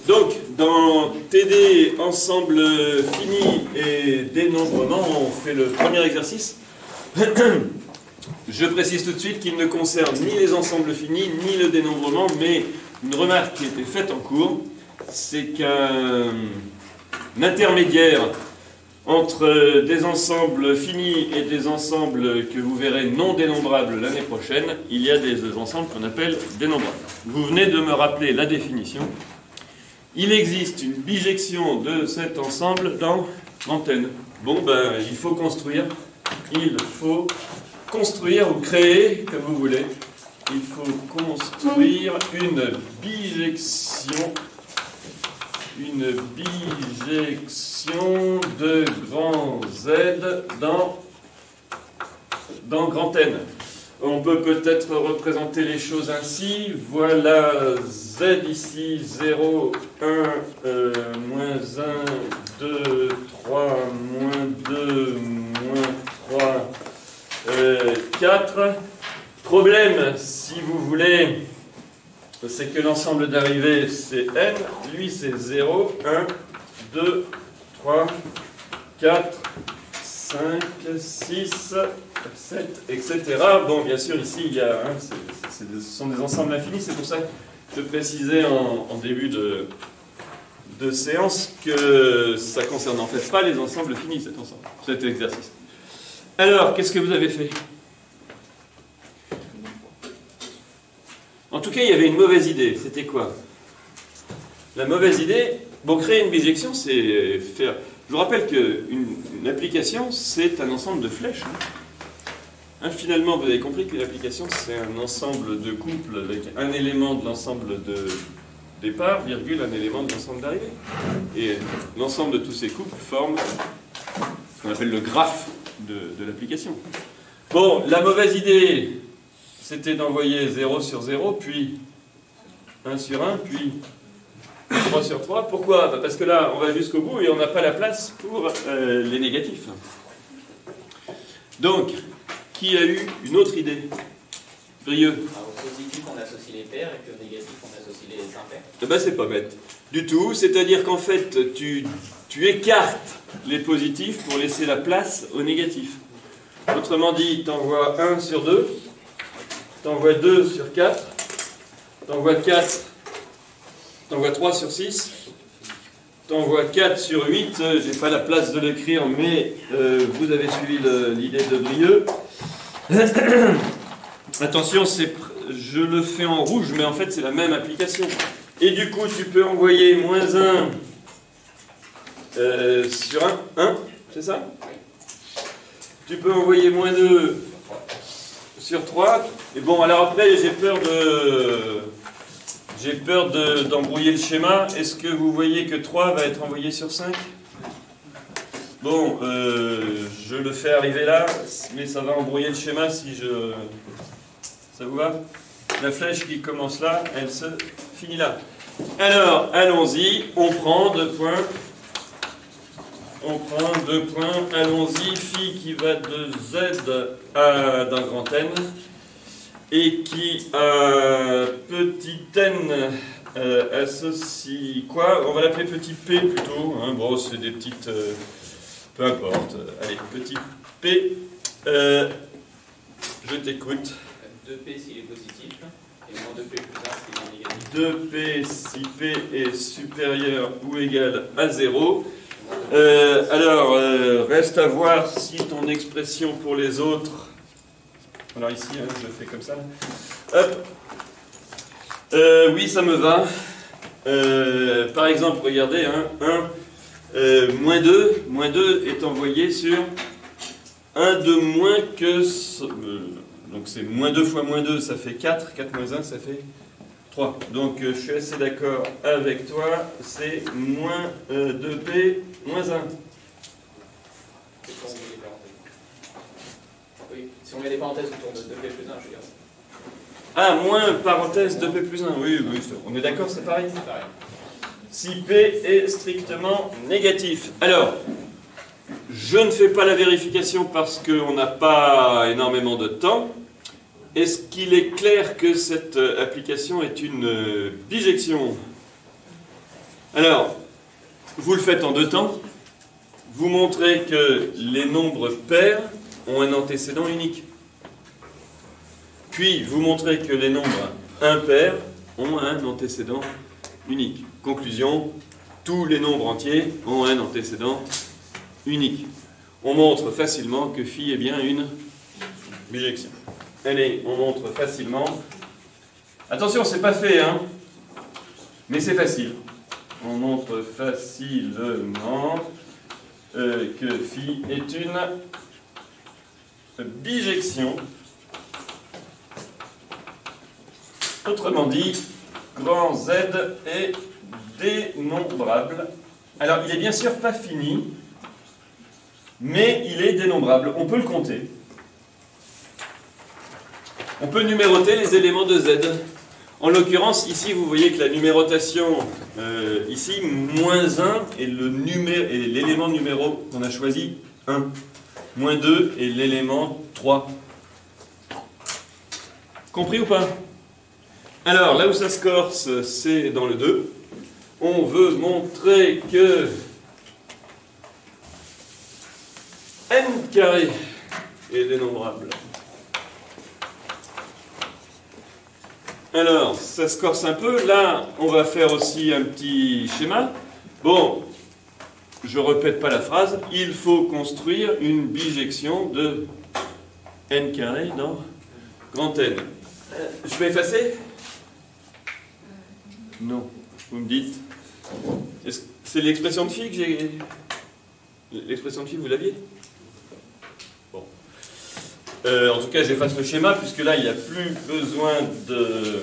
Donc, dans TD, ensemble fini et dénombrement, on fait le premier exercice. Je précise tout de suite qu'il ne concerne ni les ensembles finis, ni le dénombrement, mais une remarque qui a été faite en cours, c'est qu'un intermédiaire entre des ensembles finis et des ensembles que vous verrez non dénombrables l'année prochaine, il y a des ensembles qu'on appelle dénombrables. Vous venez de me rappeler la définition. Il existe une bijection de cet ensemble dans l'antenne. Bon, ben, il faut construire ou créer, comme vous voulez. Il faut construire une bijection de grand Z dans grand N. On peut peut-être représenter les choses ainsi. Voilà Z ici, 0, 1, moins 1, 2, 3, moins 2, moins 3, 4. Problème, si vous voulez, c'est que l'ensemble d'arrivée, c'est N. Lui, c'est 0, 1, 2, 3, 4, 5, 6, 7, etc. Bon, bien sûr, ici, il y a, ce sont des ensembles infinis. C'est pour ça que je précisais en début de séance que ça ne concerne en fait pas les ensembles finis, cet exercice. Alors, qu'est-ce que vous avez fait? En tout cas, il y avait une mauvaise idée. C'était quoi? La mauvaise idée, bon, créer une bijection, c'est faire... Je vous rappelle qu'une application, c'est un ensemble de flèches. Finalement, vous avez compris que l'application, c'est un ensemble de couples avec un élément de l'ensemble de départ, virgule, un élément de l'ensemble d'arrivée. Et l'ensemble de tous ces couples forme ce qu'on appelle le graphe de l'application. Bon, la mauvaise idée, c'était d'envoyer 0 sur 0, puis 1 sur 1, puis 3 sur 3. Pourquoi? Parce que là, on va jusqu'au bout et on n'a pas la place pour les négatifs. Donc, qui a eu une autre idée? Brieux. Au positif, on associe les paires et qu'au négatif, on associe les impairs. Eh ben, c'est pas bête du tout. C'est-à-dire qu'en fait, tu écartes les positifs pour laisser la place aux négatifs. Autrement dit, tu envoies 1 sur 2, tu envoies 2 sur 4, tu envoies 4, tu envoies 3 sur 6, tu envoies 4 sur 8. J'ai pas la place de l'écrire, mais vous avez suivi l'idée de Brieux. Attention, je le fais en rouge, mais en fait c'est la même application. Et du coup, tu peux envoyer moins 1 sur 1, c'est ça? Tu peux envoyer moins 2 sur 3. Et bon, alors après, j'ai peur d'embrouiller le schéma. Est-ce que vous voyez que 3 va être envoyé sur 5? Bon, je le fais arriver là, mais ça va embrouiller le schéma si je... Ça vous va? La flèche qui commence là, elle se finit là. Alors, allons-y, on prend 2 points. On prend 2 points, allons-y, phi qui va de Z d'un grand N et qui petit n associe quoi? On va l'appeler petit p plutôt, hein. Bon, c'est des petites... peu importe, allez, petit p, je t'écoute. 2p s'il est positif et moins 2p plus 1 s'il est négatif. 2p si p est supérieur ou égal à 0. Alors, reste à voir si ton expression pour les autres... Alors ici, hein, je fais comme ça. Hop. Oui, ça me va. Par exemple, regardez, hein, moins 2 est envoyé sur 1 de moins que... donc c'est moins 2 fois moins 2, ça fait 4. 4 moins 1, ça fait 3. Donc je suis assez d'accord avec toi, c'est moins 2p moins 1. Oui, si on met des parenthèses autour de 2p plus 1, je veux dire. Ah, moins parenthèse 2p plus 1, oui, on est d'accord, c'est pareil? C'est pareil. Si p est strictement négatif. Alors, je ne fais pas la vérification parce qu'on n'a pas énormément de temps. Est-ce qu'il est clair que cette application est une bijection? Alors, vous le faites en deux temps. Vous montrez que les nombres pairs ont un antécédent unique. Puis, vous montrez que les nombres impairs ont un antécédent unique. Conclusion, tous les nombres entiers ont un antécédent unique. On montre facilement que phi est bien une bijection. Allez, on montre facilement. Attention, c'est pas fait, hein, mais c'est facile. On montre facilement que phi est une bijection. Autrement dit, grand Z est dénombrable. Alors, il est bien sûr pas fini, mais il est dénombrable. On peut le compter. On peut numéroter les éléments de Z. En l'occurrence, ici, vous voyez que la numérotation, ici, moins 1 est l'élément numéro qu'on a choisi, 1. Moins 2 est l'élément 3. Compris ou pas? Alors, là où ça se corse, c'est dans le 2. On veut montrer que n carré est dénombrable. Alors, ça se corse un peu. Là, on va faire aussi un petit schéma. Bon, je ne répète pas la phrase. Il faut construire une bijection de n carré dans grand N. Je peux effacer? Non. Vous me dites. C'est l'expression de phi que j'ai... L'expression de phi, vous l'aviez? Bon. En tout cas, j'efface le schéma, puisque là, il n'y a plus besoin de...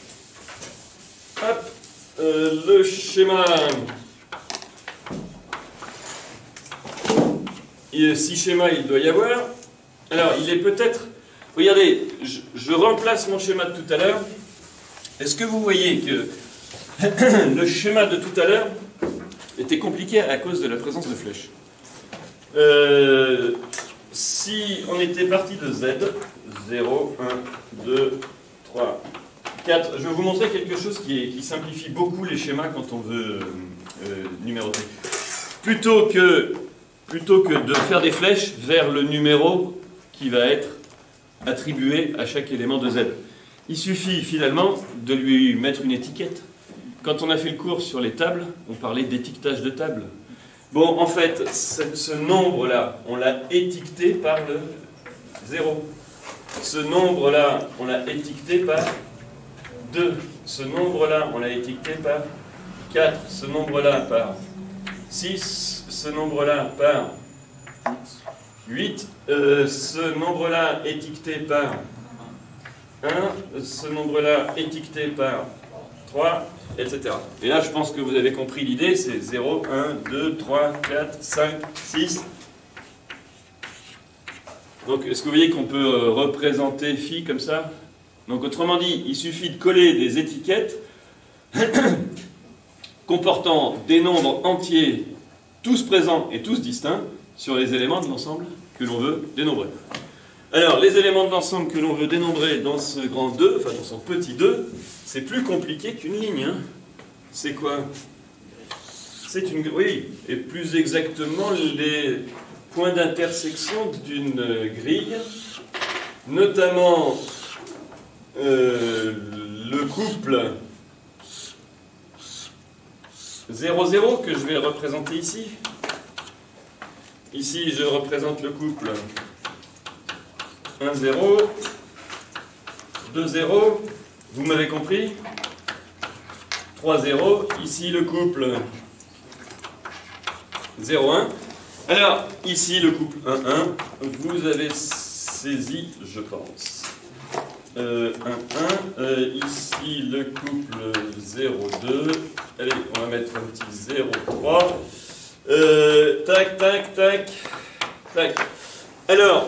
Hop, le schéma... Si schéma il doit y avoir, alors il est peut-être... Regardez, je remplace mon schéma de tout à l'heure. Est-ce que vous voyez que le schéma de tout à l'heure était compliqué à cause de la présence de flèches? Si on était parti de Z, 0, 1, 2, 3, 4, je vais vous montrer quelque chose qui simplifie beaucoup les schémas quand on veut numéroter. Plutôt que de faire des flèches vers le numéro qui va être attribué à chaque élément de Z. Il suffit finalement de lui mettre une étiquette. Quand on a fait le cours sur les tables, on parlait d'étiquetage de table. Bon, en fait, ce nombre-là, on l'a étiqueté par le 0. Ce nombre-là, on l'a étiqueté par 2. Ce nombre-là, on l'a étiqueté par 4. Ce nombre-là par 6. Ce nombre-là par 8. Ce nombre-là étiqueté par 1. Ce nombre-là étiqueté par 3, etc. Et là, je pense que vous avez compris l'idée, c'est 0, 1, 2, 3, 4, 5, 6. Donc, est-ce que vous voyez qu'on peut représenter phi comme ça? Donc, autrement dit, il suffit de coller des étiquettes comportant des nombres entiers, tous présents et tous distincts, sur les éléments de l'ensemble que l'on veut dénombrer. Alors, les éléments de l'ensemble que l'on veut dénombrer dans ce grand 2, enfin dans son petit 2, c'est plus compliqué qu'une ligne. Hein. C'est quoi? C'est une... Oui, et plus exactement les points d'intersection d'une grille, notamment le couple 0,0 que je vais représenter ici. Ici, je représente le couple 1, 0, 2, 0, vous m'avez compris? 3, 0, ici le couple 0, 1. Alors, ici le couple 1, 1, vous avez saisi, je pense. 1, 1, ici le couple 0, 2, allez, on va mettre un petit 0, 3. Tac, tac, tac, tac. Alors,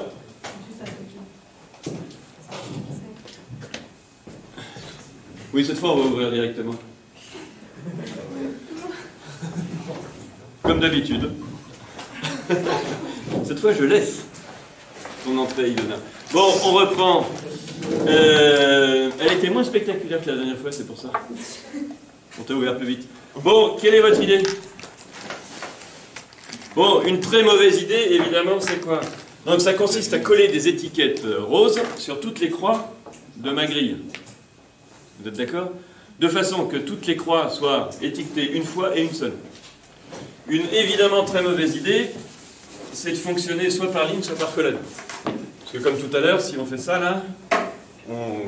oui, cette fois, on va ouvrir directement. Comme d'habitude. Cette fois, je laisse ton entrée, Ilona. Bon, on reprend. Elle était moins spectaculaire que la dernière fois, c'est pour ça. On t'a ouvert plus vite. Bon, quelle est votre idée? Bon, une très mauvaise idée, évidemment, c'est quoi? Donc ça consiste à coller des étiquettes roses sur toutes les croix de ma grille. Vous êtes d'accord? De façon que toutes les croix soient étiquetées une fois et une seule. Une évidemment très mauvaise idée, c'est de fonctionner soit par ligne, soit par colonne. Parce que comme tout à l'heure, si on fait ça là, on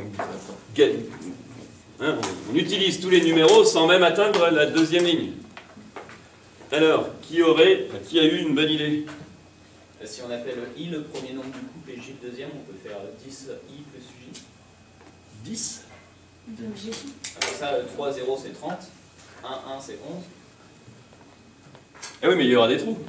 utilise tous les numéros sans même atteindre la deuxième ligne. Alors, qui a eu une bonne idée? Si on appelle I le premier nombre du couple et J le deuxième, on peut faire 10I plus J. 10? Alors ça, 3, 0 c'est 30, 1, 1 c'est 11. Ah oui, mais il y aura des trous.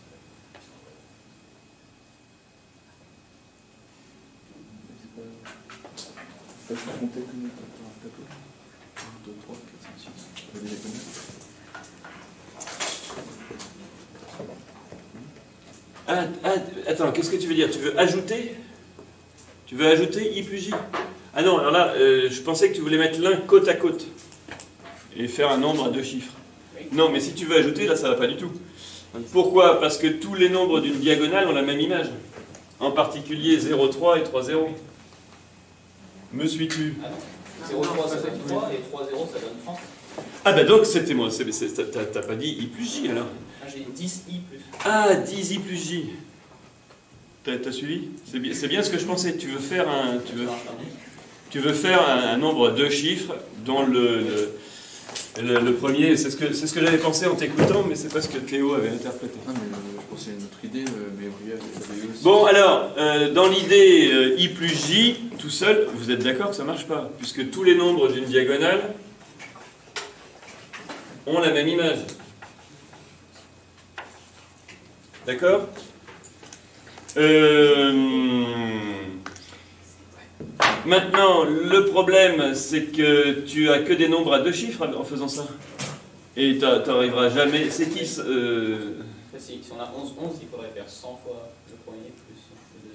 Attends, qu'est-ce que tu veux dire? Tu veux ajouter? Tu veux ajouter I plus J? Ah non, alors là, je pensais que tu voulais mettre l'un côte à côte et faire un nombre à 2 chiffres. Non, mais si tu veux ajouter, là, ça va pas du tout. Pourquoi? Parce que tous les nombres d'une diagonale ont la même image. En particulier 0, 3 et 3, 0. Me suis-tu? Ah non. 0, 3 ça donne 3 et 3, 0 ça donne 30. Ah bah donc c'était moi, t'as pas dit I plus J alors? Ah j'ai 10I plus. Ah, 10I plus J. T'as suivi? C'est bien ce que je pensais. Tu veux faire un nombre à 2 chiffres dont le premier, c'est ce que j'avais pensé en t'écoutant, mais c'est pas ce que Théo avait interprété. Non, mais je pensais à une autre idée, mais Brielle avait aussi. Bon, alors, dans l'idée I plus J, tout seul, vous êtes d'accord que ça marche pas, puisque tous les nombres d'une diagonale ont la même image. D'accord? Maintenant, le problème, c'est que tu as que des nombres à 2 chiffres en faisant ça. Et tu n'arriveras jamais... C'est qui Si on a 11, 11, il faudrait faire 100 fois le premier plus le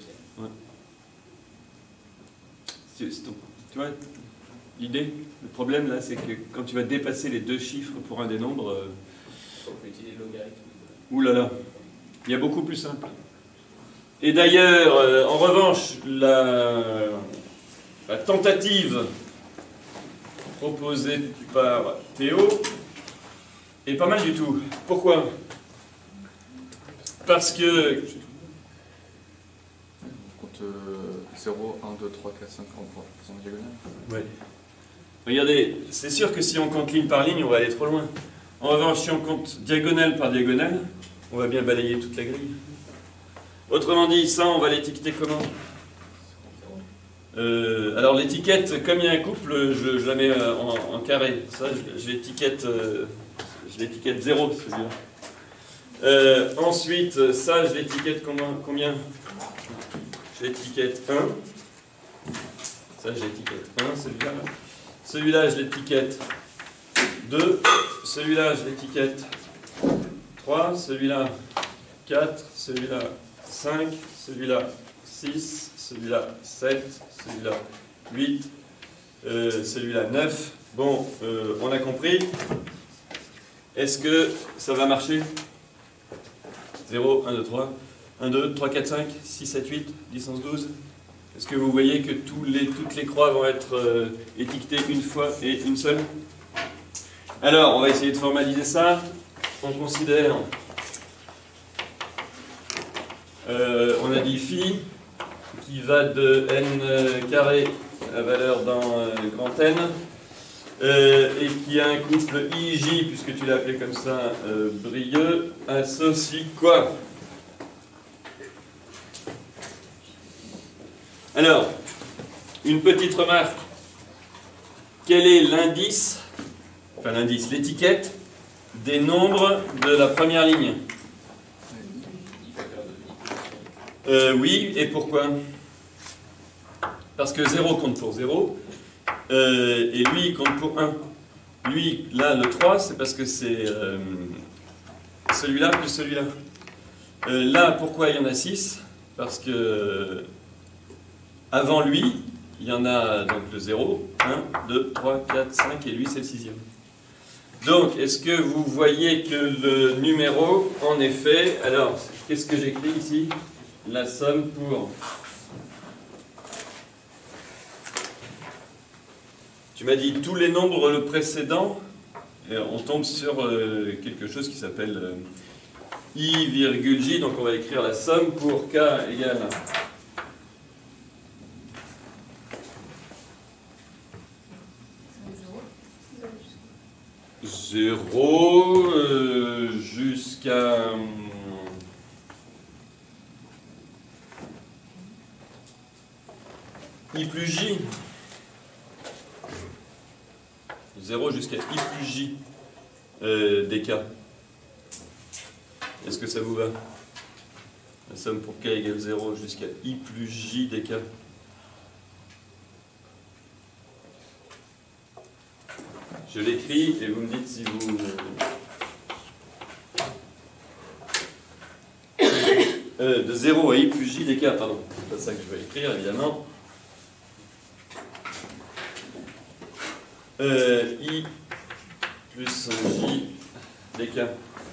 deuxième. Ouais. Tu vois, l'idée, le problème là, c'est que quand tu vas dépasser les 2 chiffres pour un des nombres... Il faut utiliser le logarithme. Ouh là là, il y a beaucoup plus simple. Et d'ailleurs, en revanche, la tentative proposée par Théo est pas mal du tout. Pourquoi? Parce que... On compte 0, 1, 2, 3, 4, 5 en faisant la diagonale. Oui. Regardez, c'est sûr que si on compte ligne par ligne, on va aller trop loin. En revanche, si on compte diagonale par diagonale, on va bien balayer toute la grille. Autrement dit, ça, on va l'étiqueter comment? Alors l'étiquette, comme il y a un couple, je la mets en carré. Ça, je l'étiquette 0, celui-là. Ensuite, ça, je l'étiquette combien? Je l'étiquette 1. Ça, je l'étiquette 1, celui-là. Celui-là, je l'étiquette 2. Celui-là, je l'étiquette 3. Celui-là, 4. Celui-là, 5. Celui-là, 6. Celui-là, 7. Celui-là, 8. Celui-là, 9. Bon, on a compris. Est-ce que ça va marcher? 0, 1, 2, 3. 1, 2, 3, 4, 5, 6, 7, 8, 10, 11, 12. Est-ce que vous voyez que toutes les croix vont être étiquetées une fois et une seule? Alors, on va essayer de formaliser ça. On considère... on a dit phi qui va de n carré à valeur dans grand N et qui a un couple IJ, puisque tu l'as appelé comme ça, Brieux, associe quoi? Alors, une petite remarque. Quel est l'indice, enfin l'indice, l'étiquette des nombres de la première ligne? Oui, et pourquoi? Parce que 0 compte pour 0, et lui, il compte pour 1. Lui, là, le 3, c'est parce que c'est celui-là plus celui-là. Là, pourquoi il y en a 6? Parce que avant lui, il y en a donc le 0, 1, 2, 3, 4, 5, et lui, c'est le 6e. Donc, est-ce que vous voyez que le numéro, en effet, alors, qu'est-ce que j'écris ici? La somme pour... Tu m'as dit tous les nombres le précédent, et on tombe sur quelque chose qui s'appelle I virgule J, donc on va écrire la somme pour K égale 0 jusqu'à I plus J. 0 jusqu'à I plus J dk. Est-ce que ça vous va? La somme pour K égale 0 jusqu'à I plus J dk. Je l'écris et vous me dites si vous... de 0 à I plus J dk, pardon. C'est pas ça que je vais écrire, évidemment. I plus J dk.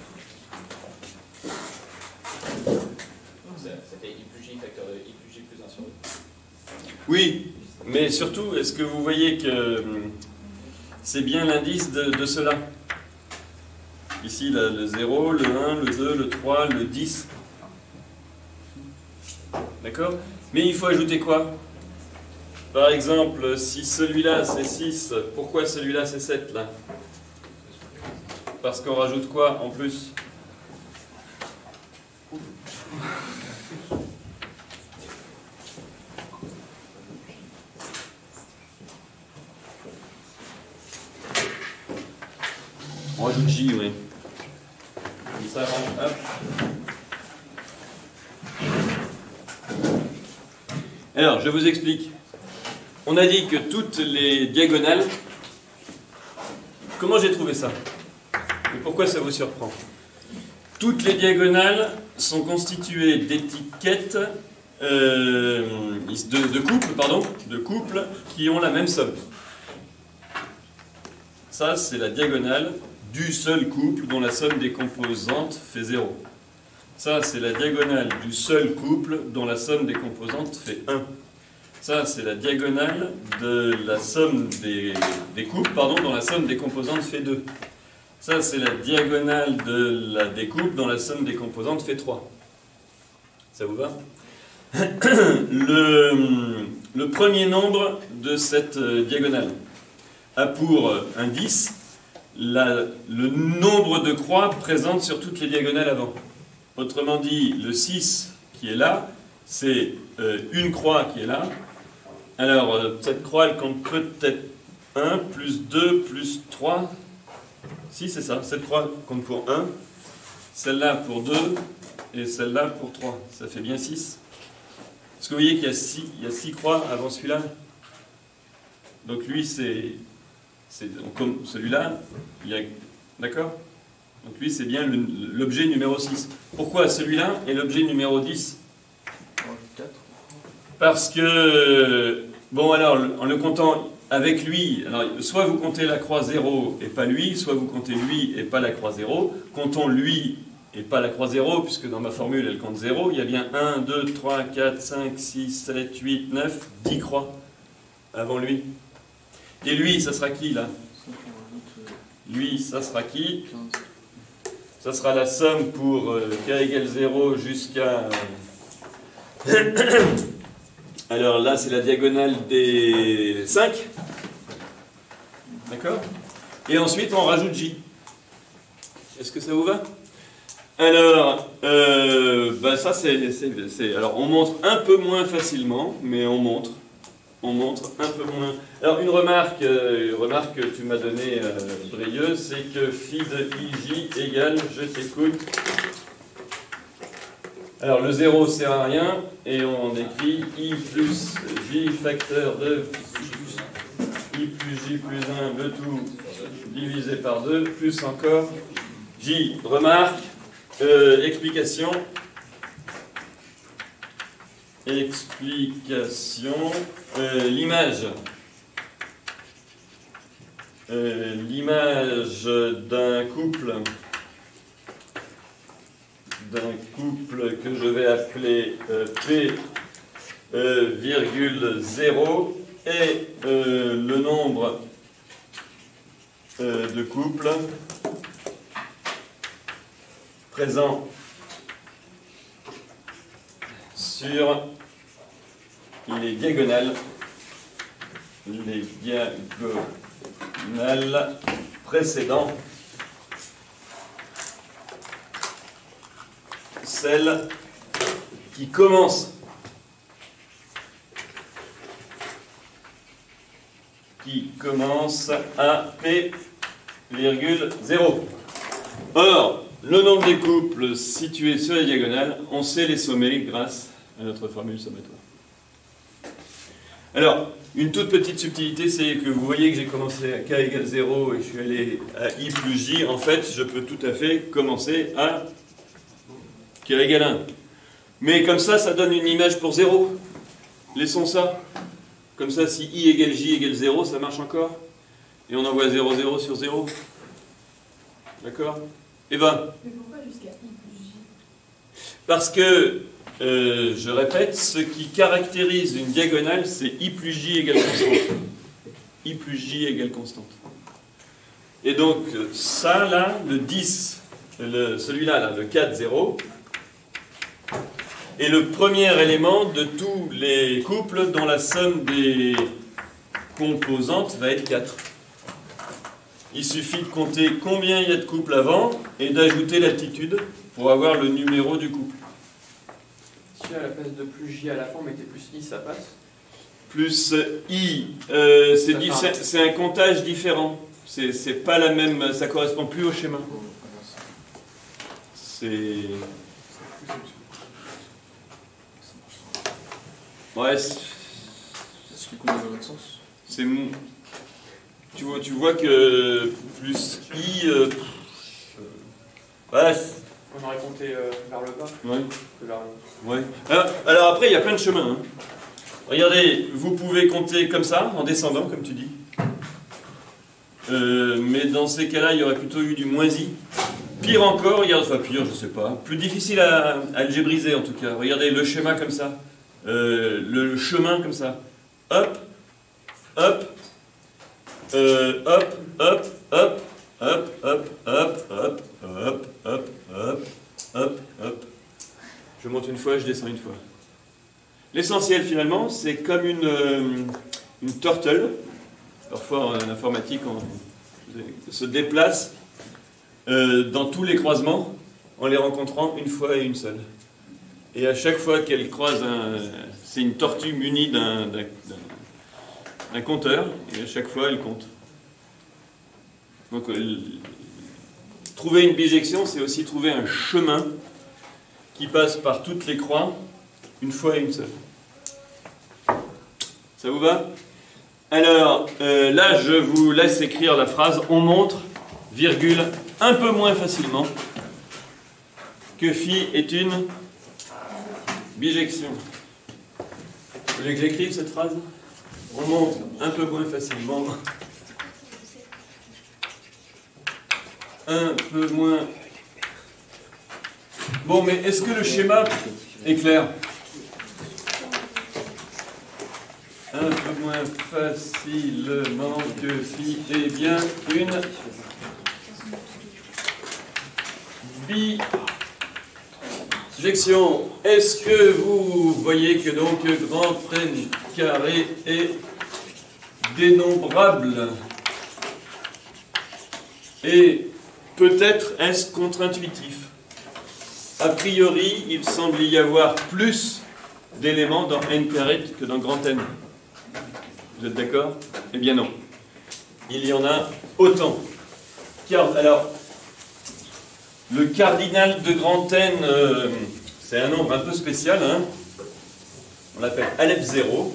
C'était I plus J facteur de I plus J plus 1 sur 2. Oui, mais surtout, est-ce que vous voyez que c'est bien l'indice de cela? Ici, le 0, le 1, le 2, le 3, le 10. D'accord? Mais il faut ajouter quoi? Par exemple, si celui-là c'est 6, pourquoi celui-là c'est 7 là? Parce qu'on rajoute quoi en plus? On rajoute J, oui. Comme ça, hop. Alors, je vous explique. On a dit que toutes les diagonales... Comment j'ai trouvé ça? Et pourquoi ça vous surprend? Toutes les diagonales sont constituées d'étiquettes de couples qui ont la même somme. Ça, c'est la diagonale du seul couple dont la somme des composantes fait 0. Ça, c'est la diagonale du seul couple dont la somme des composantes fait 1. Ça, c'est la diagonale de la somme des couples, dont la somme des composantes fait 2. Ça, c'est la diagonale de la découpe dont la somme des composantes fait 3. Ça vous va? Le premier nombre de cette diagonale a pour indice le nombre de croix présentes sur toutes les diagonales avant. Autrement dit, le 6 qui est là, c'est une croix qui est là. Alors, cette croix, elle compte peut-être 1, plus 2, plus 3. Si, c'est ça. Cette croix compte pour 1, celle-là pour 2, et celle-là pour 3. Ça fait bien 6. Est-ce que vous voyez qu'il y a 6 croix avant celui-là? Donc lui, c'est comme celui-là, d'accord? Donc lui, c'est bien l'objet numéro 6. Pourquoi celui-là est l'objet numéro 10? Parce que, bon alors, en le comptant avec lui, alors, soit vous comptez la croix 0 et pas lui, soit vous comptez lui et pas la croix 0. Comptons lui et pas la croix 0, puisque dans ma formule, elle compte 0. Il y a bien 1, 2, 3, 4, 5, 6, 7, 8, 9, 10 croix avant lui. Et lui, ça sera qui, là? Lui, ça sera qui? Ça sera la somme pour k égale 0 jusqu'à... Alors là, c'est la diagonale des 5. D'accord? Et ensuite, on rajoute J. Est-ce que ça vous va? Alors, ça, c'est... Alors, on montre un peu moins facilement, mais on montre un peu moins. Alors, une remarque que tu m'as donnée, Brieux, c'est que phi de ij égale, je t'écoute. Alors, le 0 sert à rien, et on écrit i plus j facteur de i plus j plus 1, le tout divisé par 2, plus encore j. Remarque, explication. Explication. L'image. l'image d'un couple que je vais appeler P, virgule 0 et le nombre de couples présents sur les diagonales précédant celle qui commence à P, virgule 0. Or, le nombre des couples situés sur les diagonales, on sait les sommer grâce à notre formule sommatoire. Alors, une toute petite subtilité, c'est que vous voyez que j'ai commencé à k égale 0 et je suis allé à i plus j. En fait, je peux tout à fait commencer à k égale 1. Mais comme ça donne une image pour 0. Laissons ça. Comme ça, si i égale j égale 0, ça marche encore. Et on envoie 0, 0 sur 0. D'accord? Eva? Mais pourquoi jusqu'à i plus j? Parce que, je répète, ce qui caractérise une diagonale, c'est i plus j égale constante. I plus j égale constante. Et donc, ça, là, le 10, celui-là, là, le 4, 0, est le premier élément de tous les couples dont la somme des composantes va être 4. Il suffit de compter combien il y a de couples avant et d'ajouter l'altitude pour avoir le numéro du couple. Si à la place de plus j à la fin, on mettait plus i, ça passe? Plus i, c'est un comptage différent. C'est pas la même, ça correspond plus au schéma. C'est... Ouais, Est-ce qu'il compte dans l'autre sens? c'est... Tu vois que plus i... ouais. On aurait compté vers le bas Ouais. que vers le haut. Ouais. Alors après, il y a plein de chemins. Hein. Regardez, vous pouvez compter comme ça, en descendant, comme tu dis. Mais dans ces cas-là, il y aurait plutôt eu du moins i. Pire encore, regarde, enfin pire, je sais pas. Plus difficile à algébriser en tout cas. Regardez le schéma comme ça. Le chemin comme ça. Hop, hop, hop, hop, hop, hop, hop, hop, hop, hop, hop, hop, hop, hop. Je monte une fois, je descends une fois. L'essentiel finalement, c'est comme une turtle. Parfois en informatique, on se déplace dans tous les croisements en les rencontrant une fois et une seule. Et à chaque fois qu'elle croise c'est une tortue munie d'un compteur, et à chaque fois elle compte. Donc trouver une bijection, c'est aussi trouver un chemin qui passe par toutes les croix, une fois et une seule. Ça vous va? Alors, là, je vous laisse écrire la phrase « On montre, virgule, un peu moins facilement que phi est une bijection. » Vous voulez que j'écrive cette phrase? On montre un peu moins facilement. Un peu moins. Bon, mais est-ce que le schéma est clair? Un peu moins facilement que phi est bien une bijection. Est-ce que vous voyez que donc grand N carré est dénombrable? Et peut-être est-ce contre-intuitif. A priori, il semble y avoir plus d'éléments dans n carré que dans grand N. Vous êtes d'accord? Eh bien non. Il y en a autant. Alors, le cardinal de grand N, c'est un nombre un peu spécial. Hein. On l'appelle Aleph 0.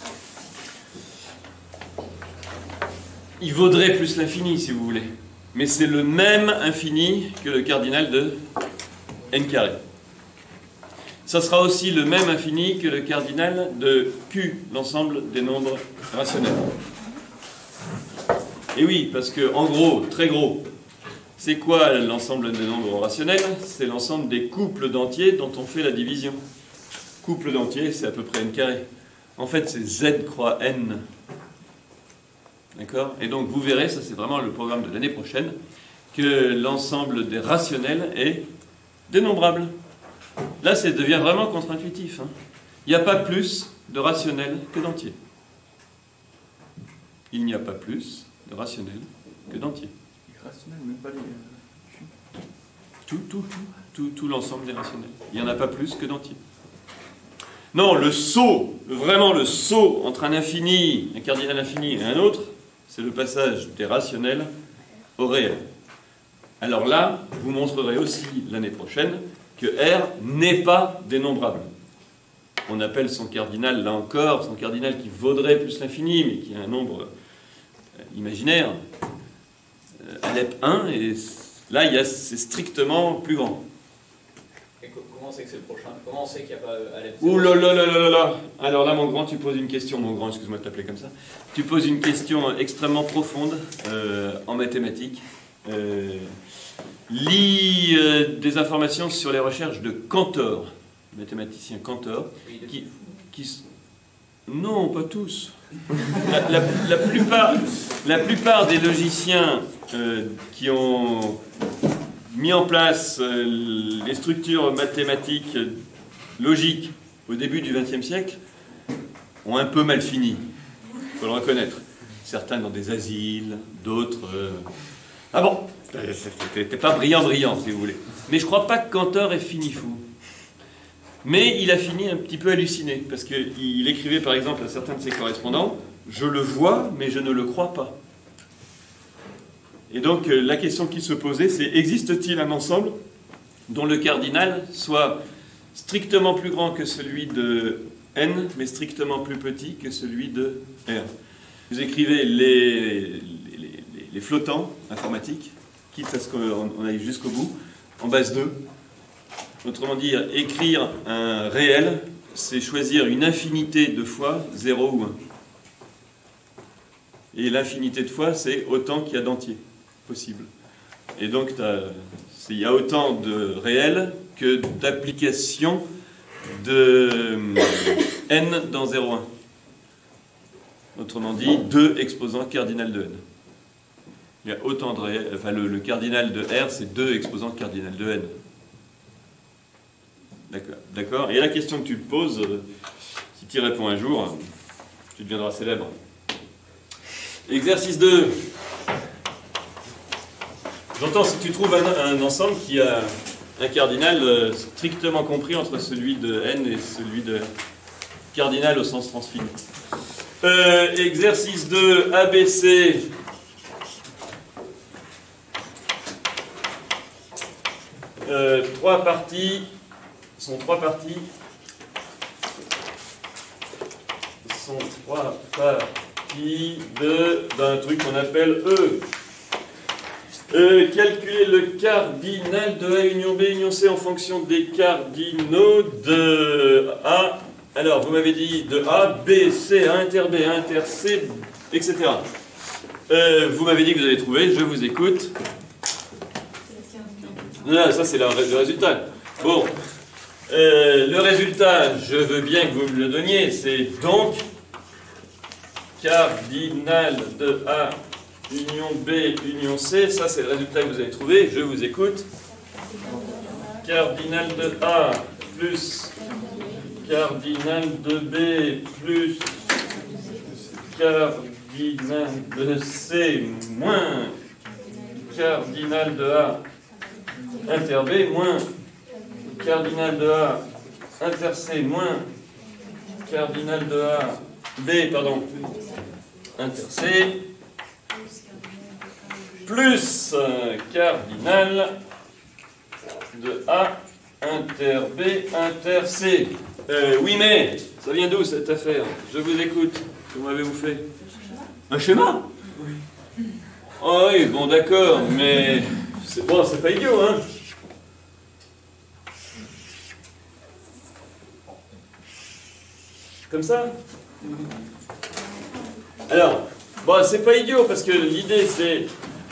Il vaudrait plus l'infini, si vous voulez. Mais c'est le même infini que le cardinal de n carré. Ça sera aussi le même infini que le cardinal de Q, l'ensemble des nombres rationnels. Et oui, parce que, en gros, très gros, c'est quoi l'ensemble des nombres rationnels? C'est l'ensemble des couples d'entiers dont on fait la division. Couple d'entiers, c'est à peu près n carré. En fait, c'est z croix n. D'accord? Et donc, vous verrez, ça c'est vraiment le programme de l'année prochaine, que l'ensemble des rationnels est dénombrable. Là, ça devient vraiment contre-intuitif. Hein. Il n'y a pas plus de rationnels que d'entiers. Il n'y a pas plus de rationnels que d'entiers. Rationnel, même pas les Tout l'ensemble des rationnels. Il n'y en a pas plus que d'entiers. Non, le saut, vraiment le saut entre un infini, un cardinal infini et un autre, c'est le passage des rationnels au réel. Alors là, je vous montrerai aussi l'année prochaine que R n'est pas dénombrable. On appelle son cardinal, là encore, son cardinal qui vaudrait plus l'infini, mais qui est un nombre imaginaire, Alep 1, et là, c'est strictement plus grand. Et comment on sait que c'est le prochain? Comment on sait qu'il n'y a pas Alep 0? Ouh là là là là là. Alors là, mon grand, tu poses une question, mon grand, excuse-moi de t'appeler comme ça. Tu poses une question extrêmement profonde en mathématiques. Lis des informations sur les recherches de Cantor, mathématicien Cantor, non, pas tous. La plupart des logiciens qui ont mis en place les structures mathématiques logiques au début du XXe siècle ont un peu mal fini, il faut le reconnaître. Certains dans des asiles, d'autres... Ah bon, t'es pas brillant, si vous voulez. Mais je crois pas que Cantor ait fini fou. Mais il a fini un petit peu halluciné, parce qu'il écrivait par exemple à certains de ses correspondants « Je le vois, mais je ne le crois pas ». Et donc la question qui se posait, c'est existe-t-il un ensemble dont le cardinal soit strictement plus grand que celui de n, mais strictement plus petit que celui de r? Vous écrivez les flottants informatiques, quitte à ce qu'on aille jusqu'au bout, en base 2. Autrement dit, écrire un réel, c'est choisir une infinité de fois 0 ou 1. Et l'infinité de fois, c'est autant qu'il y a d'entiers possible. Et donc, il y a autant de réels que d'applications de n dans 0,1. Autrement dit, 2 exposants cardinal de n. Il y a autant de réels, enfin le cardinal de R, c'est 2 exposants cardinal de n. D'accord. Et la question que tu te poses, si tu y réponds un jour, tu deviendras célèbre. Exercice 2. J'entends si tu trouves un ensemble qui a un cardinal strictement compris entre celui de n et celui de cardinal au sens transfini. Exercice 2, ABC. Trois parties. Sont trois parties. Sont trois parties d'un truc qu'on appelle E. Calculer le cardinal de A union B union C en fonction des cardinaux de A. Alors, vous m'avez dit de A, B, C, A inter B, A inter C, etc. Vous m'avez dit que vous avez trouvé, je vous écoute. Non, ça c'est le résultat. Bon. Le résultat, je veux bien que vous me le donniez, c'est donc cardinal de A union B union C, ça c'est le résultat que vous avez trouvé, je vous écoute. Cardinal de A plus cardinal de B plus cardinal de C moins cardinal de A inter B moins cardinal de A inter C moins cardinal de A B, pardon, inter C plus cardinal de A inter B inter C. Oui, mais ça vient d'où cette affaire? Je vous écoute. Comment avez-vous fait? Un schéma? Oui. Oh oui, bon d'accord, mais c'est bon, c'est pas idiot, hein? Comme ça? Alors, Bon, c'est pas idiot, parce que l'idée c'est...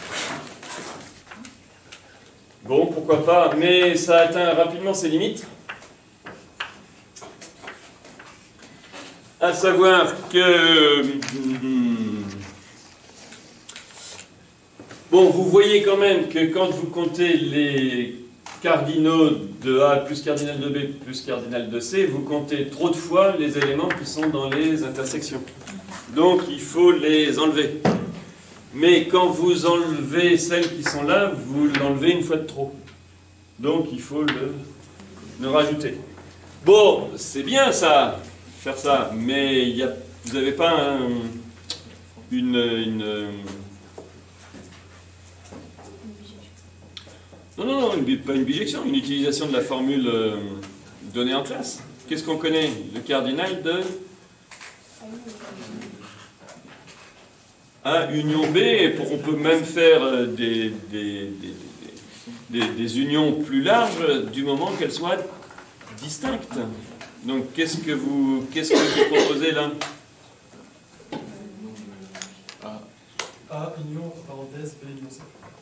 Bon, pourquoi pas, mais ça atteint rapidement ses limites. À savoir que... Bon, vous voyez quand même que quand vous comptez les cardinaux de A plus cardinal de B plus cardinal de C, vous comptez trop de fois les éléments qui sont dans les intersections. Donc il faut les enlever. Mais quand vous enlevez celles qui sont là, vous l'enlevez une fois de trop. Donc il faut le rajouter. Bon, c'est bien ça, faire ça, mais vous n'avez pas Non, pas une bijection, une utilisation de la formule donnée en classe. Qu'est-ce qu'on connaît? Le cardinal de A union B, et on peut même faire des unions plus larges du moment qu'elles soient distinctes. Donc qu'est-ce que vous proposez là? A union, entre parenthèses, B union C.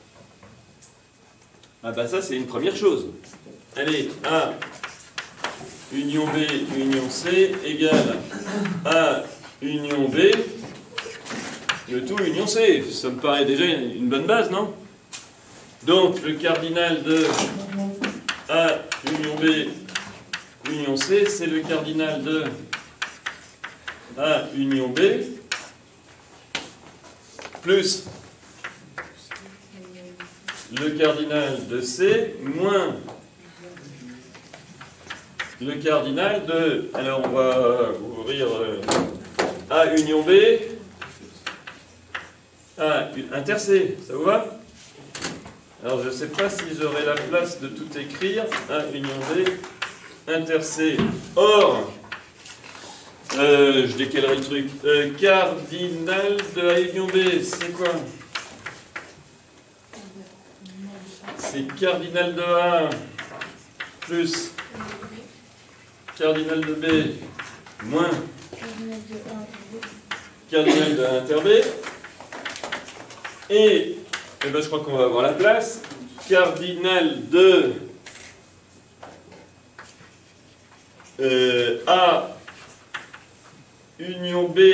Ah bah ça c'est une première chose. Allez, A union B union C égale A union B, le tout union C. Ça me paraît déjà une bonne base, non? Donc le cardinal de A union B union C, c'est le cardinal de A union B plus le cardinal de C moins le cardinal de... Alors on va ouvrir A union B, A inter C, ça vous va? Alors je ne sais pas si j'aurai la place de tout écrire. A union B, inter C. Or, je décalerai le truc. Cardinal de A union B, c'est quoi? C'est cardinal de A plus cardinal de B moins cardinal de A inter B. Et ben, je crois qu'on va avoir la place. Cardinal de A union B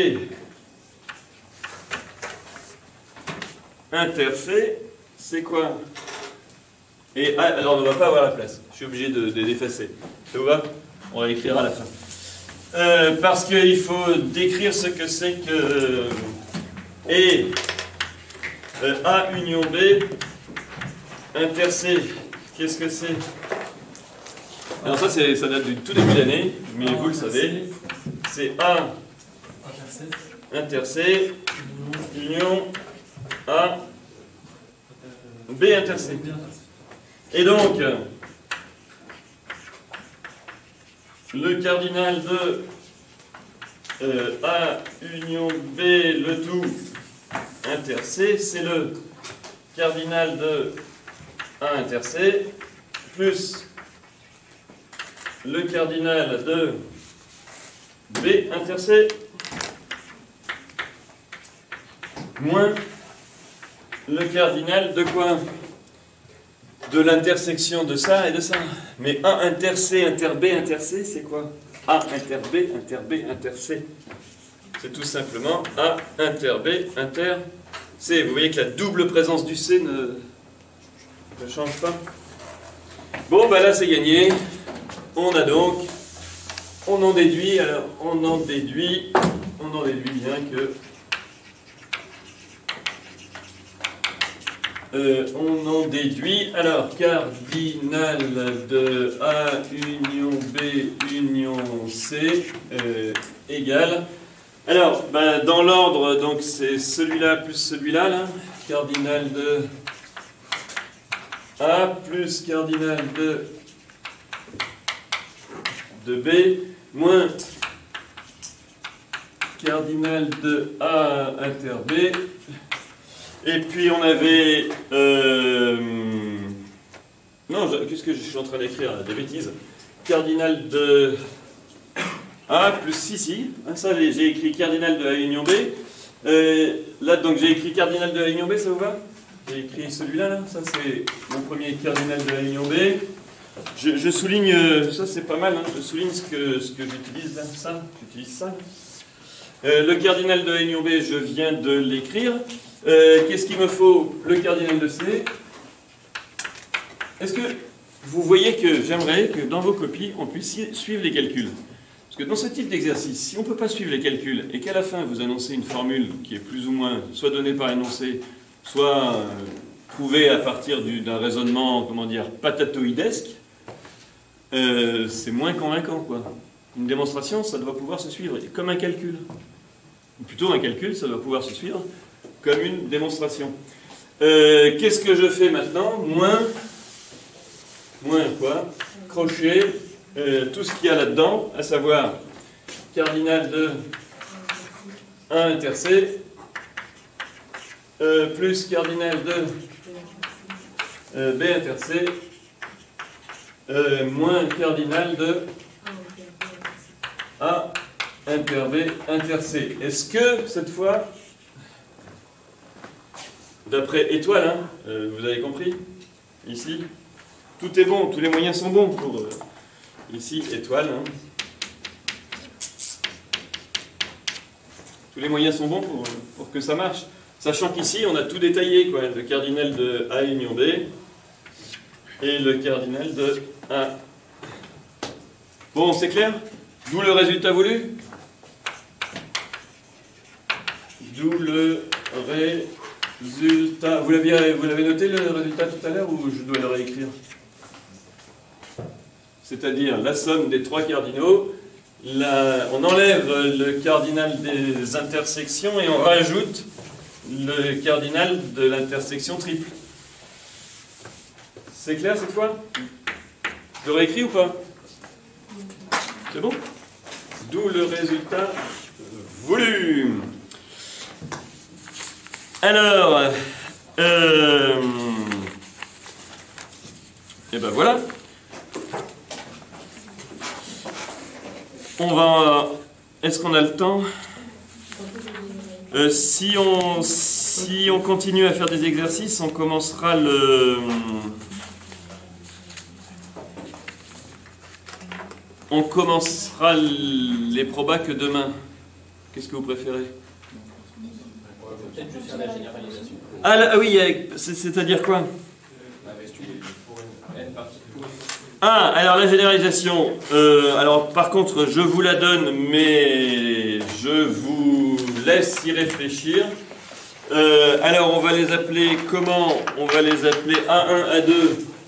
inter C, c'est quoi? Et alors on ne va pas avoir la place. Je suis obligé de l'effacer. Ça vous va? On va l'écrire à la fin. Parce qu'il faut décrire ce que c'est que... et A union B inter C. Qu'est-ce que c'est? Alors ça date du tout début d'année, mais vous le savez. C'est A inter C union A B inter C. Et donc, le cardinal de A union B, le tout inter C, c'est le cardinal de A inter C, plus le cardinal de B inter C, moins le cardinal de quoi? De l'intersection de ça et de ça. Mais A inter C, inter B, inter C, c'est quoi? A inter B, inter C. C'est tout simplement A inter B, inter C. Vous voyez que la double présence du C ne change pas. Bon, ben là c'est gagné. On a donc, on en déduit bien que on en déduit, alors, cardinal de A union B union C égale, alors, ben, dans l'ordre, donc c'est celui-là plus celui-là, là, cardinal de A plus cardinal de B, moins cardinal de A inter B. Et puis on avait... non, qu'est-ce que je suis en train d'écrire? Des bêtises. Cardinal de A plus ici. Ça, j'ai écrit cardinal de A union B. là, donc j'ai écrit cardinal de la ligne B, ça vous va? J'ai écrit celui-là, là. Ça c'est mon premier cardinal de la ligne B. Je souligne, ça c'est pas mal, hein. Je souligne ce que j'utilise là, ça, j'utilise ça. Le cardinal de la ligne B, je viens de l'écrire. Qu'est-ce qu'il me faut? Le cardinal de C. Est-ce que vous voyez que j'aimerais que dans vos copies, on puisse suivre les calculs? Parce que dans ce type d'exercice, si on ne peut pas suivre les calculs et qu'à la fin vous annoncez une formule qui est plus ou moins soit donnée par énoncé, soit prouvée à partir d'un raisonnement, comment dire, patatoïdesque, c'est moins convaincant, quoi. Une démonstration, ça doit pouvoir se suivre comme un calcul. Ou plutôt un calcul, ça doit pouvoir se suivre comme une démonstration. Qu'est-ce que je fais maintenant? Moins quoi? Crochet, tout ce qu'il y a là-dedans, à savoir cardinal de A inter C, plus cardinal de B inter C, moins cardinal de A inter B inter C. Est-ce que, cette fois, d'après étoile, hein, vous avez compris? Ici, tout est bon, tous les moyens sont bons pour... ici, étoile. Hein. Tous les moyens sont bons pour que ça marche. Sachant qu'ici, on a tout détaillé, quoi. Le cardinal de A union B et le cardinal de A. Bon, c'est clair? D'où le résultat voulu? D'où le résultat. Vous l'avez noté le résultat tout à l'heure ou je dois le réécrire? C'est-à-dire la somme des trois cardinaux, on enlève le cardinal des intersections et on rajoute le cardinal de l'intersection triple. C'est clair cette fois? Je le réécris ou pas? C'est bon? D'où le résultat voulu. Alors, et ben voilà. On va... Est-ce qu'on a le temps? Si on continue à faire des exercices, on commencera les probas que demain. Qu'est-ce que vous préférez? Peut-être juste faire la généralisation. Ah oui, c'est-à-dire quoi? Ah, alors la généralisation, alors par contre je vous la donne, mais je vous laisse y réfléchir. Alors on va les appeler comment? On va les appeler A1, A2.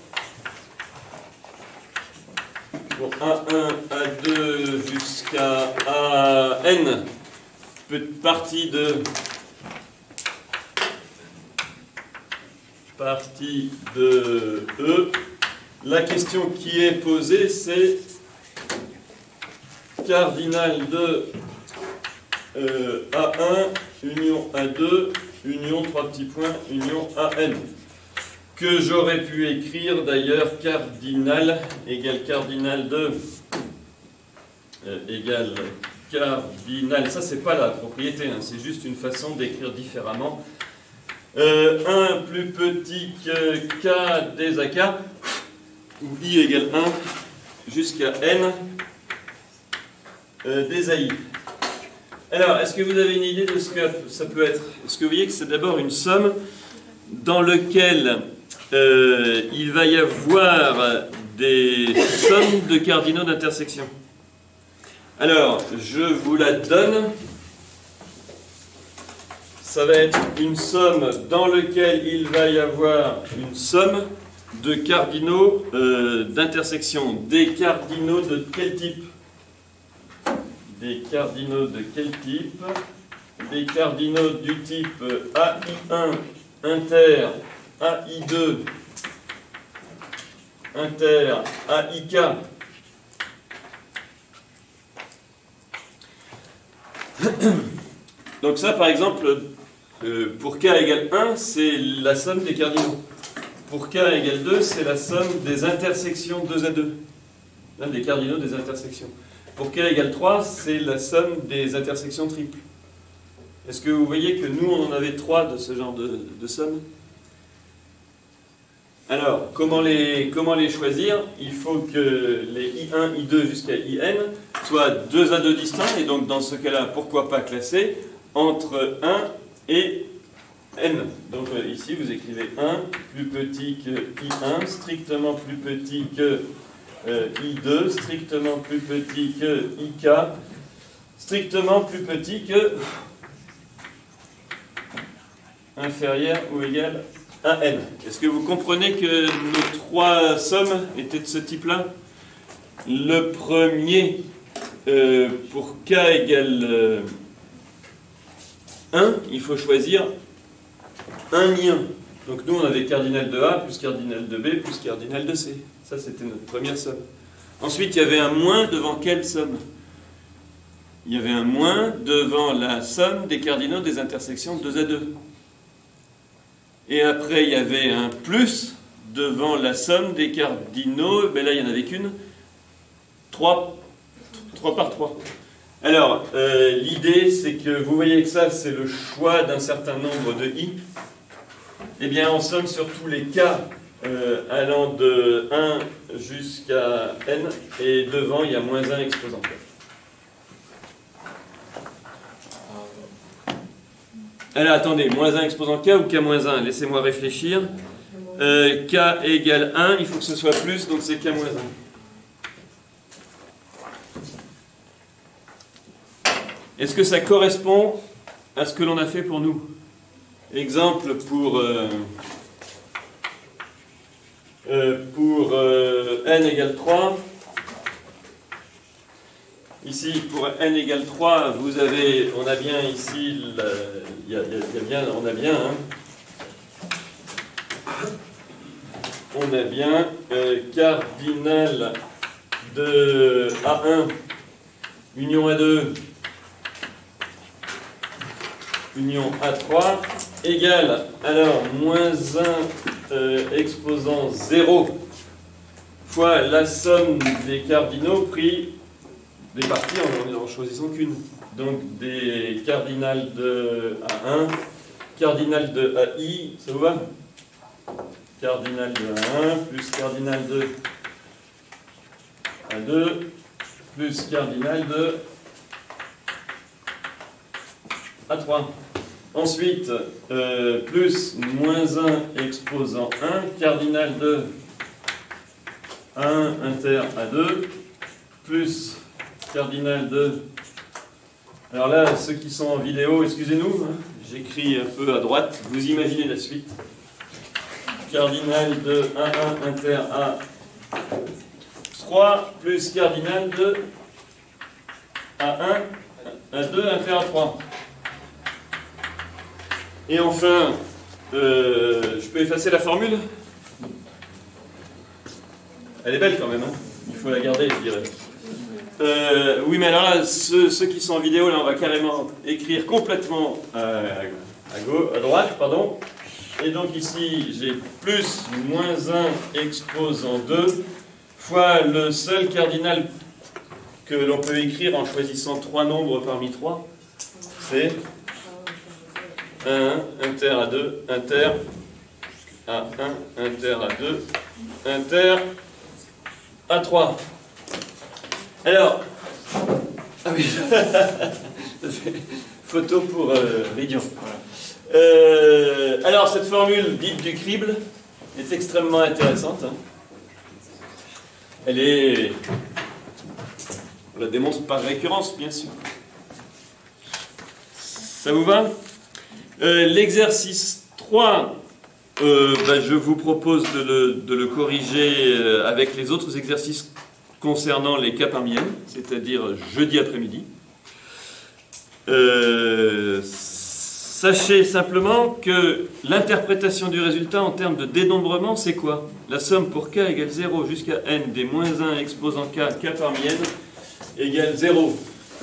Bon, A1, A2 jusqu'à AN, partie de E. La question qui est posée, c'est cardinal de A1, union A2, union 3 petits points, union AN. Que j'aurais pu écrire d'ailleurs cardinal égale cardinal de égale cardinal. Ça, c'est pas la propriété, hein, c'est juste une façon d'écrire différemment. 1 plus petit que K des AK, où I égale 1 jusqu'à N des AI. Alors, est-ce que vous avez une idée de ce que ça peut être? Est-ce que vous voyez que c'est d'abord une somme dans laquelle il va y avoir des sommes de cardinaux d'intersection? Alors, je vous la donne. Ça va être une somme dans laquelle il va y avoir une somme de cardinaux d'intersection. Des cardinaux de quel type? Des cardinaux de quel type? Des cardinaux du type AI1 inter AI2 inter AIK. Donc ça, par exemple, pour K égale 1, c'est la somme des cardinaux. Pour K égale 2, c'est la somme des intersections 2 à 2. Là, des cardinaux des intersections. Pour K égale 3, c'est la somme des intersections triples. Est-ce que vous voyez que nous, on en avait 3 de ce genre de somme? Alors, comment les choisir? Il faut que les I1, I2 jusqu'à IN soient 2 à 2 distincts, et donc dans ce cas-là, pourquoi pas classer entre 1 et N. Donc ici, vous écrivez 1 plus petit que I1, strictement plus petit que I2, strictement plus petit que IK, strictement plus petit que inférieur ou égal à N. Est-ce que vous comprenez que nos 3 sommes étaient de ce type-là? Le premier, pour K égale 1, il faut choisir 1 mi 1. Donc nous, on avait cardinal de A plus cardinal de B plus cardinal de C. Ça, c'était notre première somme. Ensuite, il y avait un moins devant quelle somme? Il y avait un moins devant la somme des cardinaux des intersections 2 à 2. Et après, il y avait un plus devant la somme des cardinaux. Ben là, il n'y en avait qu'une. 3 par 3. Alors, l'idée, c'est que vous voyez que ça, c'est le choix d'un certain nombre de I. Eh bien, en somme sur tous les cas allant de 1 jusqu'à N, et devant, il y a moins 1 exposant K. Alors, attendez, moins 1 exposant K ou K moins 1? Laissez-moi réfléchir. K égale 1, il faut que ce soit plus, donc c'est K moins 1. Est-ce que ça correspond à ce que l'on a fait pour nous? Exemple pour n égale 3. Ici, pour n égale 3, on a bien ici, on a bien cardinal de A1 union A2 union A3 égale, alors, moins 1 exposant 0 fois la somme des cardinaux pris des parties en choisissant qu'une. Donc des cardinales de A1, cardinal de AI, ça vous va? Cardinal de A1 plus cardinal de A2 plus cardinal de A3. Ensuite, plus moins 1 exposant 1, cardinal de A1 inter A2 plus cardinal de... Alors là, ceux qui sont en vidéo, excusez-nous, hein, j'écris un peu à droite, vous imaginez la suite. Cardinal de A1 inter A3 plus cardinal de A1 A2 inter A3. Et enfin, je peux effacer la formule? Elle est belle quand même, hein, il faut la garder, je dirais. Oui, mais alors là, ceux qui sont en vidéo, là, on va carrément écrire complètement à droite, pardon. Et donc ici, j'ai plus moins 1 exposant 2 fois le seul cardinal que l'on peut écrire en choisissant 3 nombres parmi 3. C'est 1, inter A2, inter A1, inter A2, inter A3. Alors, ah oui, photo pour Ridion. Alors, cette formule dite du crible est extrêmement intéressante. Hein. Elle est... On la démontre par récurrence, bien sûr. Ça vous va? L'exercice 3, je vous propose de le corriger avec les autres exercices concernant les cas parmi n, c'est-à-dire jeudi après-midi. Sachez simplement que l'interprétation du résultat en termes de dénombrement, c'est quoi? La somme pour k égale 0 jusqu'à n des moins 1 exposant k parmi n égale 0.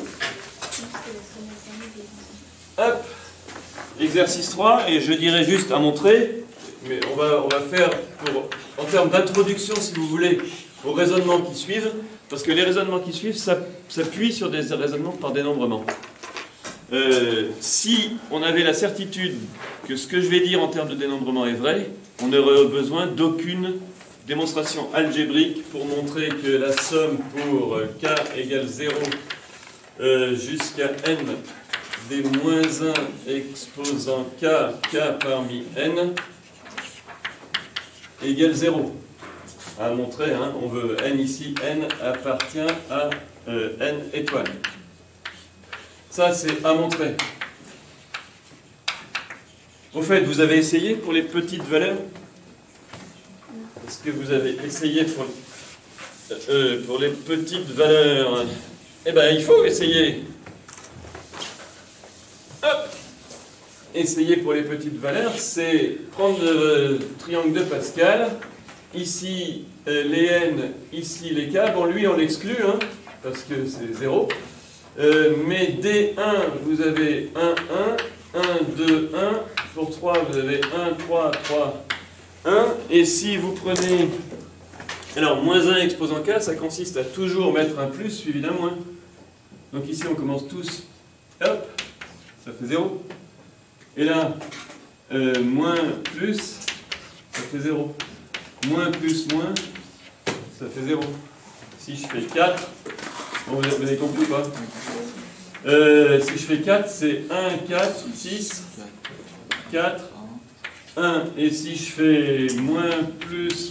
Hop, exercice 3, et je dirais juste à montrer, mais on va faire en termes d'introduction, si vous voulez, aux raisonnements qui suivent, parce que les raisonnements qui suivent s'appuient sur des raisonnements par dénombrement. Si on avait la certitude que ce que je vais dire en termes de dénombrement est vrai, on n'aurait besoin d'aucune démonstration algébrique pour montrer que la somme pour k égale 0 jusqu'à n des moins 1 exposant k parmi n égale 0. À montrer, hein, on veut n ici, n appartient à n étoiles. Ça, c'est à montrer. Au fait, vous avez essayé pour les petites valeurs? Est-ce que vous avez essayé pour les petites valeurs? Eh bien, il faut essayer. Hop! Essayer pour les petites valeurs, c'est prendre le triangle de Pascal. Ici, les n, ici, les k. Bon, lui, on l'exclut, hein, parce que c'est 0. Mais D1, vous avez 1, 1, 1, 2, 1. Pour 3, vous avez 1, 3, 3, 1. Et si vous prenez... Alors, moins 1 exposant k, ça consiste à toujours mettre un plus suivi d'un moins. Donc ici, on commence tous. Hop, ça fait 0. Et là, moins plus, ça fait 0. Moins plus moins, ça fait 0. Si je fais 4, bon, vous avez compris ou pas? Si je fais 4, c'est 1, 4, 6, 4, 1. Et si je fais moins plus,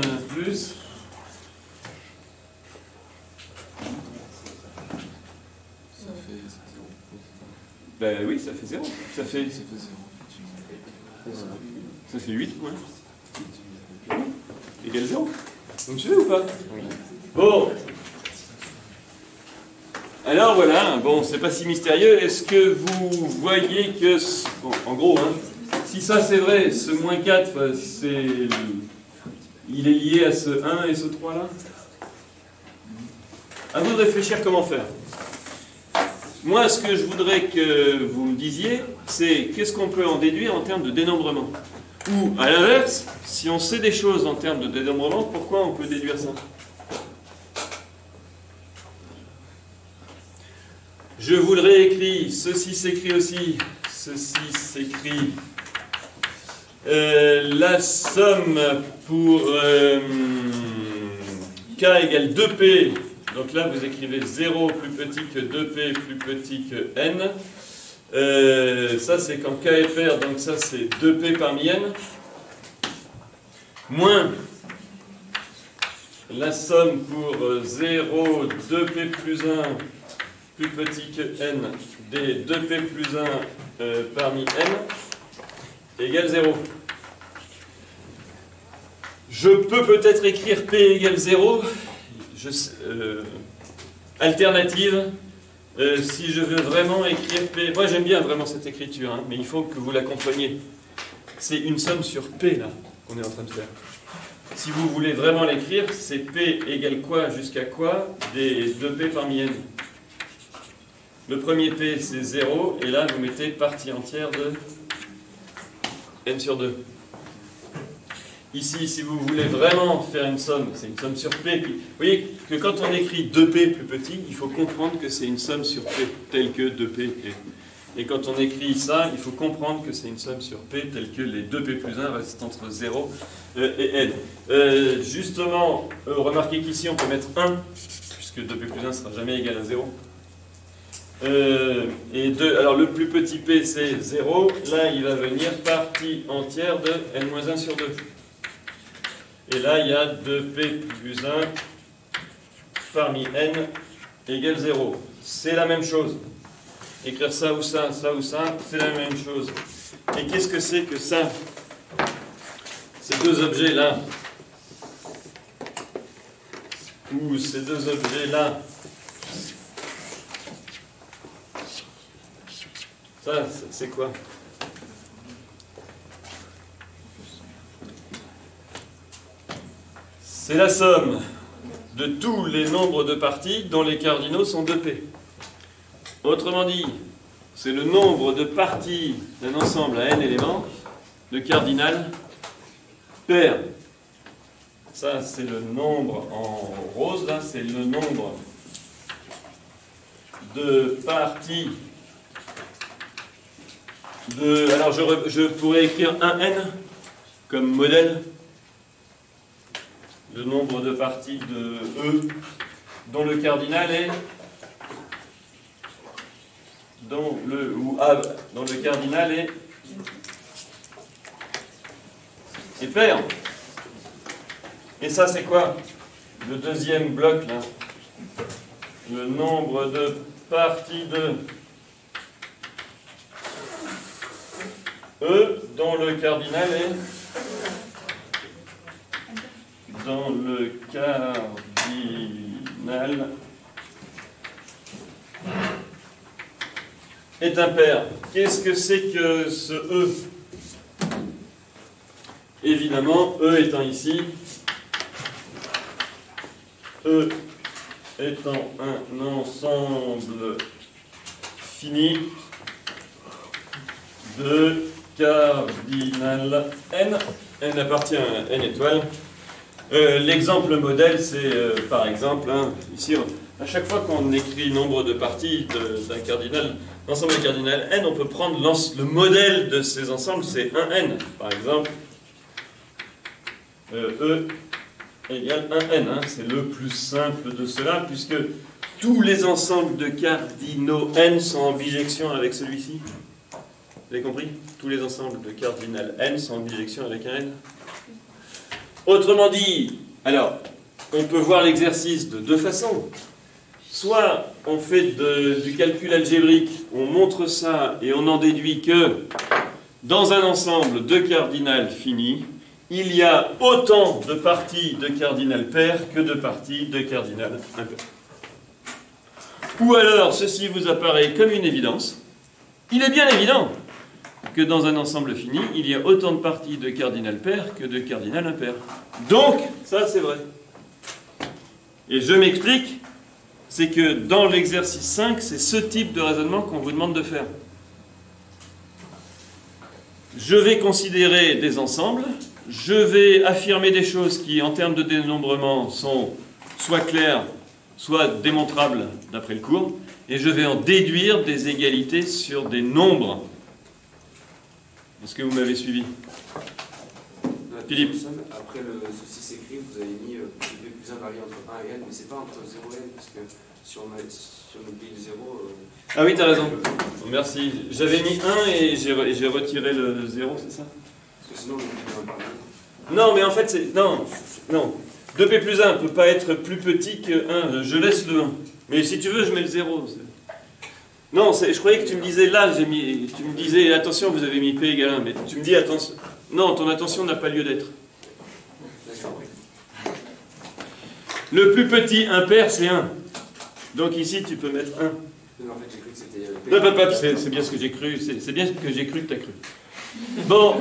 Ça fait 0. ben oui, ça fait 0. Ça fait 8 moins. Égale 0. Vous me suivez ou pas? Bon. Alors voilà, bon, c'est pas si mystérieux. Est-ce que vous voyez que... Bon, en gros, hein, si ça c'est vrai, ce moins 4, il est lié à ce 1 et ce 3 là? À vous de réfléchir comment faire. Moi, ce que je voudrais que vous me disiez, c'est qu'est-ce qu'on peut en déduire en termes de dénombrement? Ou, à l'inverse, si on sait des choses en termes de dénombrement, pourquoi on peut déduire ça? Je vous le réécris, ceci s'écrit aussi, ceci s'écrit. La somme pour k égale 2p, donc là vous écrivez 0 plus petit que 2p plus petit que n. Ça c'est quand k est pair, donc ça c'est 2p parmi n, moins la somme pour 0, 2p plus 1 plus petit que n des 2p plus 1 parmi n égale 0. Je peux peut-être écrire p égale 0, alternative. Si je veux vraiment écrire P, moi j'aime bien vraiment cette écriture, hein, mais il faut que vous la compreniez. C'est une somme sur P là qu'on est en train de faire. Si vous voulez vraiment l'écrire, c'est P égale quoi jusqu'à quoi des 2P parmi n. Le premier P c'est 0, et là vous mettez partie entière de n sur 2. Ici, si vous voulez vraiment faire une somme, c'est une somme sur P. Vous voyez que quand on écrit 2P plus petit, il faut comprendre que c'est une somme sur P, telle que 2P. Et quand on écrit ça, il faut comprendre que c'est une somme sur P, telle que les 2P plus 1 restent entre 0 et N. Justement, remarquez qu'ici on peut mettre 1, puisque 2P plus 1 ne sera jamais égal à 0. Alors le plus petit P c'est 0, là il va venir partie entière de N-1 sur 2. Et là, il y a 2p plus 1 parmi n égale 0. C'est la même chose. Écrire ça ou ça, c'est la même chose. Et qu'est-ce que c'est que ça? Ces deux objets-là, ou ces deux objets-là, ça, c'est quoi? C'est la somme de tous les nombres de parties dont les cardinaux sont 2p. Autrement dit, c'est le nombre de parties d'un ensemble à n éléments, le cardinal pair. Ça, c'est le nombre en rose, là, c'est le nombre de parties Alors je pourrais écrire un n comme modèle, le nombre de parties de E dont le cardinal est dont le cardinal est pair. Et ça c'est quoi? Le deuxième bloc là. Le nombre de parties de E dont le cardinal est impair. Qu'est-ce que c'est que ce E? Évidemment, E étant ici, E étant un ensemble fini de cardinal n, n appartient à n étoile. L'exemple modèle, c'est par exemple, ici, à chaque fois qu'on écrit nombre de parties d'un cardinal, l'ensemble de cardinal n, on peut prendre le modèle de ces ensembles, c'est 1n. Par exemple, E égale 1n, c'est le plus simple de cela, puisque tous les ensembles de cardinaux n sont en bijection avec celui-ci. Vous avez compris? Tous les ensembles de cardinal n sont en bijection avec un n. Autrement dit, alors, on peut voir l'exercice de deux façons. Soit on fait du calcul algébrique, on montre ça et on en déduit que dans un ensemble de cardinal fini, il y a autant de parties de cardinal pair que de parties de cardinal impair. Ou alors, ceci vous apparaît comme une évidence. Il est bien évident que dans un ensemble fini, il y a autant de parties de cardinal pair que de cardinal impair. Donc, ça c'est vrai. Et je m'explique, c'est que dans l'exercice 5, c'est ce type de raisonnement qu'on vous demande de faire. Je vais considérer des ensembles, je vais affirmer des choses qui, en termes de dénombrement, sont soit claires, soit démontrables d'après le cours, et je vais en déduire des égalités sur des nombres. Est-ce que vous m'avez suivi? Philippe. Après ceci s'écrit, vous avez mis B plus 1 varie entre 1 et n, mais c'est pas entre 0 et n, parce que si on oublie le 0... Ah oui, tu as raison. Merci. J'avais mis 1 et j'ai retiré le 0, c'est ça? Parce que sinon, on oublie 1 par 1. Non, mais en fait, c'est... Non. 2p plus 1 ne peut pas être plus petit que 1. Je laisse le 1. Mais si tu veux, je mets le 0. Non, je croyais que tu me disais là, tu me disais, attention, vous avez mis p égale 1, mais tu me dis, attention... Non, ton attention n'a pas lieu d'être. Le plus petit impair, c'est 1. Donc ici, tu peux mettre 1. Non, en fait, j'ai cru que c'était... C'est bien ce que j'ai cru, c'est bien ce que j'ai cru que tu as cru. Bon,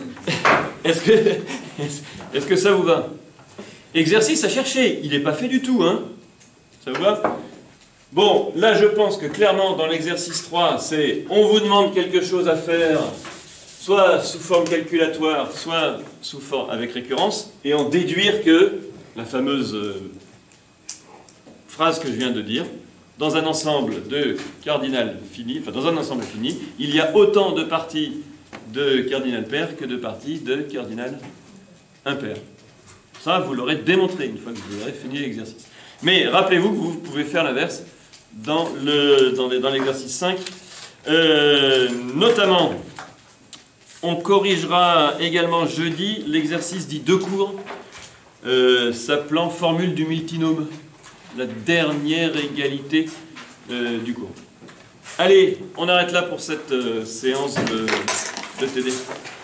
est-ce que ça vous va? Exercice à chercher, il n'est pas fait du tout, hein? Ça vous va? Bon, là je pense que clairement dans l'exercice 3, c'est on vous demande quelque chose à faire, soit sous forme calculatoire, soit sous forme avec récurrence, et en déduire que, la fameuse phrase que je viens de dire, dans un ensemble de cardinal fini, enfin dans un ensemble fini, il y a autant de parties de cardinal pair que de parties de cardinal impair. Ça, vous l'aurez démontré une fois que vous aurez fini l'exercice. Mais rappelez-vous que vous pouvez faire l'inverse dans l'exercice 5. Notamment, on corrigera également jeudi l'exercice dit de cours, s'appelant formule du multinôme, la dernière égalité du cours. Allez, on arrête là pour cette séance de TD.